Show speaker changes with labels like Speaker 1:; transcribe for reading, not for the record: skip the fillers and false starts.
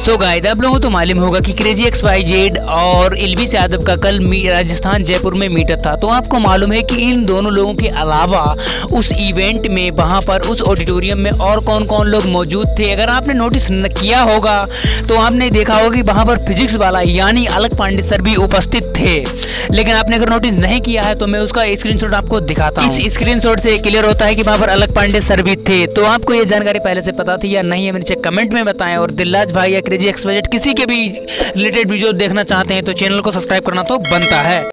Speaker 1: So guys, आप लोगों को तो मालूम होगा कि क्रेजी XYZ और एल्विस यादव का कल राजस्थान जयपुर में मीटअप था। तो आपको मालूम है कि इन दोनों लोगों के अलावा उस इवेंट में वहां पर उस ऑडिटोरियम में और कौन कौन लोग मौजूद थे। अगर आपने नोटिस किया होगा तो आपने देखा होगा कि वहां पर फिजिक्स वाला यानी अलख पांडे सर भी उपस्थित थे। लेकिन आपने अगर नोटिस नहीं किया है तो मैं उसका स्क्रीनशॉट आपको दिखाता हूं। इस स्क्रीनशॉट से क्लियर होता है कि वहां पर अलख पांडे सर भी थे। तो आपको ये जानकारी पहले से पता थी या नहीं, हमें नीचे कमेंट में बताएं। और दिलराज भाई या क्रेजी XYZ किसी के भी रिलेटेड वीडियो देखना चाहते हैं तो चैनल को सब्सक्राइब करना तो बनता है।